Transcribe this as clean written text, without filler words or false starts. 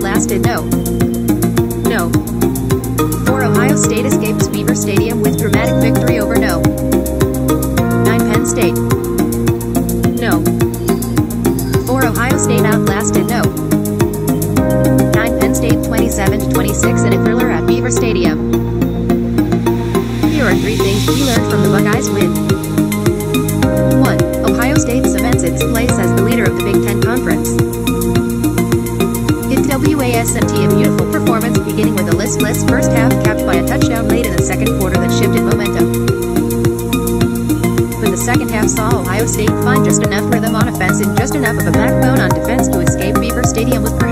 outlasted, no. 4 Ohio State escapes Beaver Stadium with dramatic victory over no. 9 Penn State, no. 4 Ohio State outlasted, no. 9 Penn State 27-26 in a thriller at Beaver Stadium. Here are 3 things we learned from the Buckeyes win. 1. Ohio State cements its place as the leader of the Big Ten Conference. It wasn't a beautiful performance, beginning with a listless first half capped by a touchdown late in the second quarter that shifted momentum. But the second half saw Ohio State find just enough rhythm on offense and just enough of a backbone on defense to escape Beaver Stadium with